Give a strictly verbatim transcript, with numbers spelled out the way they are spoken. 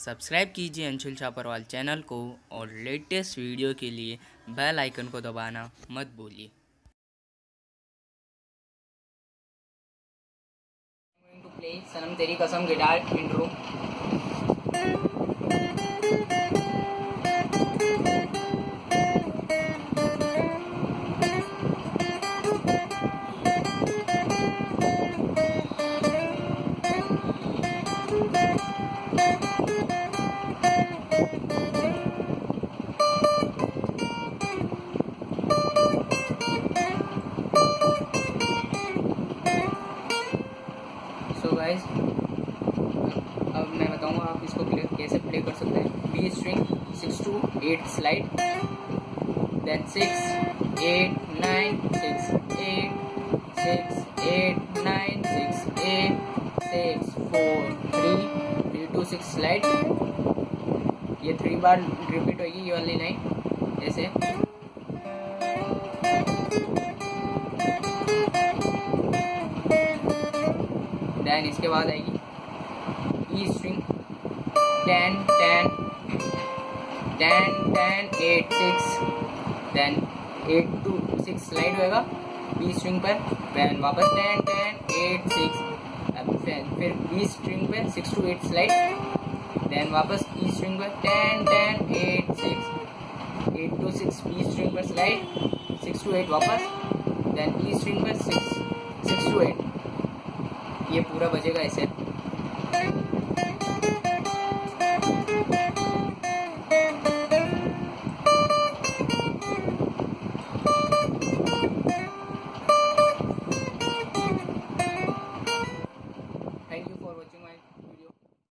Subscribe कीजिए Anshul Chhaparwal channel को और लेटेस्ट वीडियो के लिए बेल आइकन को दबाना मत भूलिए। To play Sanam Teri Kasam guitar intro. So guys, अब मैं बताऊंगा आप इसको प्ले कैसे प्ले कर सकते हैं। B string six two eight slide, then six eight nine six eight six eight nine six eight six four three three two six slide. ये थ्री बार रिपीट होगी ये वाली लाइन ऐसे। देन इसके बाद आएगी E string ten ten ten ten eight six, then eight two six slide होएगा बी स्ट्रिंग पर, देन वापस टेन टेन एट सिक्स, फिर बी स्ट्रिंग पे six two eight slide, then वापस ई स्ट्रिंग पर ten ten eight six, eight two six B string पर slide, six two eight वापस, then E string पर six six two eight. ये पूरा बजेगा ऐसे।